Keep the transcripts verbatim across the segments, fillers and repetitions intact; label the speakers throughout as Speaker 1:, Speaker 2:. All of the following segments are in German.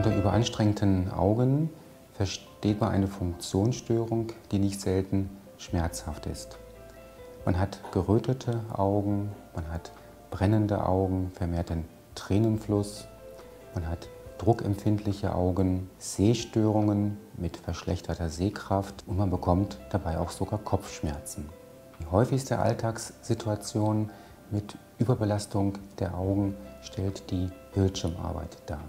Speaker 1: Unter überanstrengten Augen versteht man eine Funktionsstörung, die nicht selten schmerzhaft ist. Man hat gerötete Augen, man hat brennende Augen, vermehrten Tränenfluss, man hat druckempfindliche Augen, Sehstörungen mit verschlechterter Sehkraft und man bekommt dabei auch sogar Kopfschmerzen. Die häufigste Alltagssituation mit Überbelastung der Augen stellt die Bildschirmarbeit dar.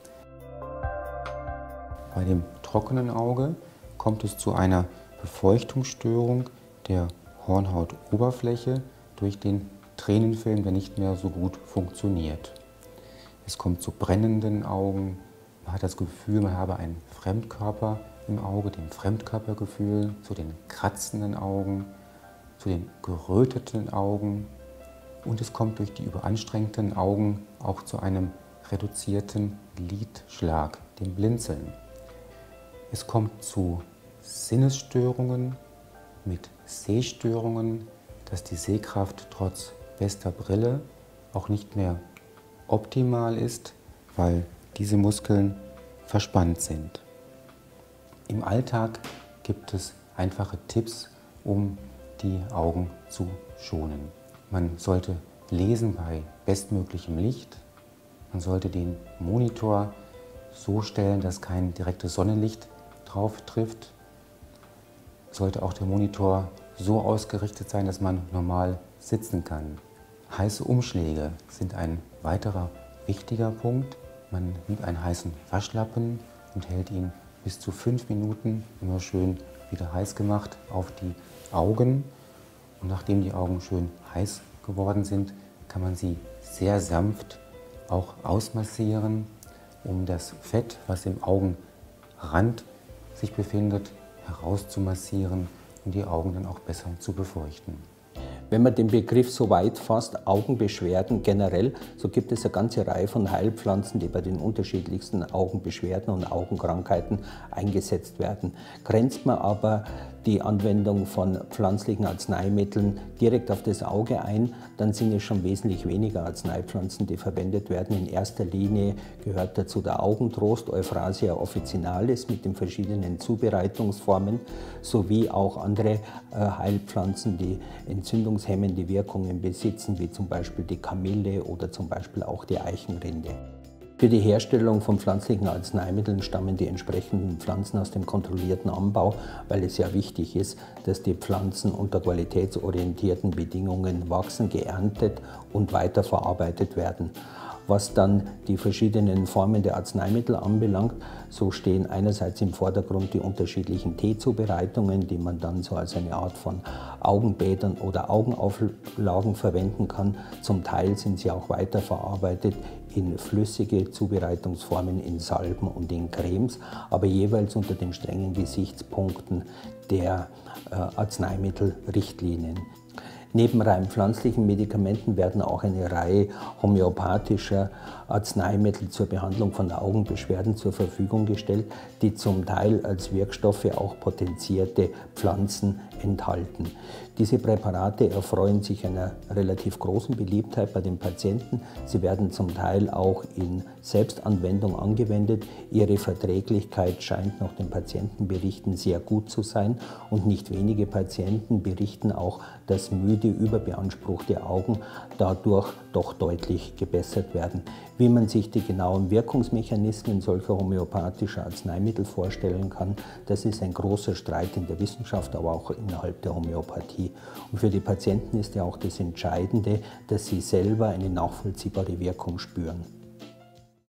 Speaker 1: Bei dem trockenen Auge kommt es zu einer Befeuchtungsstörung der Hornhautoberfläche durch den Tränenfilm, der nicht mehr so gut funktioniert. Es kommt zu brennenden Augen, man hat das Gefühl, man habe einen Fremdkörper im Auge, dem Fremdkörpergefühl, zu den kratzenden Augen, zu den geröteten Augen und es kommt durch die überanstrengten Augen auch zu einem reduzierten Lidschlag, dem Blinzeln. Es kommt zu Sinnesstörungen mit Sehstörungen, dass die Sehkraft trotz bester Brille auch nicht mehr optimal ist, weil diese Muskeln verspannt sind. Im Alltag gibt es einfache Tipps, um die Augen zu schonen. Man sollte lesen bei bestmöglichem Licht. Man sollte den Monitor so stellen, dass kein direktes Sonnenlicht drauf trifft. Sollte auch der Monitor so ausgerichtet sein, dass man normal sitzen kann. Heiße Umschläge sind ein weiterer wichtiger Punkt. Man nimmt einen heißen Waschlappen und hält ihn bis zu fünf Minuten, immer schön wieder heiß gemacht, auf die Augen. Und nachdem die Augen schön heiß geworden sind, kann man sie sehr sanft auch ausmassieren, um das Fett, was im Augenrand sich befindet, herauszumassieren und die Augen dann auch besser zu befeuchten.
Speaker 2: Wenn man den Begriff so weit fasst, Augenbeschwerden generell, so gibt es eine ganze Reihe von Heilpflanzen, die bei den unterschiedlichsten Augenbeschwerden und Augenkrankheiten eingesetzt werden. Grenzt man aber die Anwendung von pflanzlichen Arzneimitteln direkt auf das Auge ein, dann sind es schon wesentlich weniger Arzneipflanzen, die verwendet werden. In erster Linie gehört dazu der Augentrost, Euphrasia officinalis mit den verschiedenen Zubereitungsformen, sowie auch andere äh, Heilpflanzen, die entzündungshemmende Wirkungen besitzen, wie zum Beispiel die Kamille oder zum Beispiel auch die Eichenrinde. Für die Herstellung von pflanzlichen Arzneimitteln stammen die entsprechenden Pflanzen aus dem kontrollierten Anbau, weil es ja wichtig ist, dass die Pflanzen unter qualitätsorientierten Bedingungen wachsen, geerntet und weiterverarbeitet werden. Was dann die verschiedenen Formen der Arzneimittel anbelangt, so stehen einerseits im Vordergrund die unterschiedlichen Teezubereitungen, die man dann so als eine Art von Augenbädern oder Augenauflagen verwenden kann. Zum Teil sind sie auch weiterverarbeitet in flüssige Zubereitungsformen, in Salben und in Cremes, aber jeweils unter den strengen Gesichtspunkten der äh, Arzneimittelrichtlinien. Neben rein pflanzlichen Medikamenten werden auch eine Reihe homöopathischer Arzneimittel zur Behandlung von Augenbeschwerden zur Verfügung gestellt, die zum Teil als Wirkstoffe auch potenzierte Pflanzen enthalten. Diese Präparate erfreuen sich einer relativ großen Beliebtheit bei den Patienten. Sie werden zum Teil auch in Selbstanwendung angewendet. Ihre Verträglichkeit scheint nach den Patientenberichten sehr gut zu sein und nicht wenige Patienten berichten auch, dass müde, überbeanspruchte Augen dadurch doch deutlich gebessert werden. Wie man sich die genauen Wirkungsmechanismen solcher homöopathischer Arzneimittel vorstellen kann, das ist ein großer Streit in der Wissenschaft, aber auch innerhalb der Homöopathie. Und für die Patienten ist ja auch das Entscheidende, dass sie selber eine nachvollziehbare Wirkung spüren.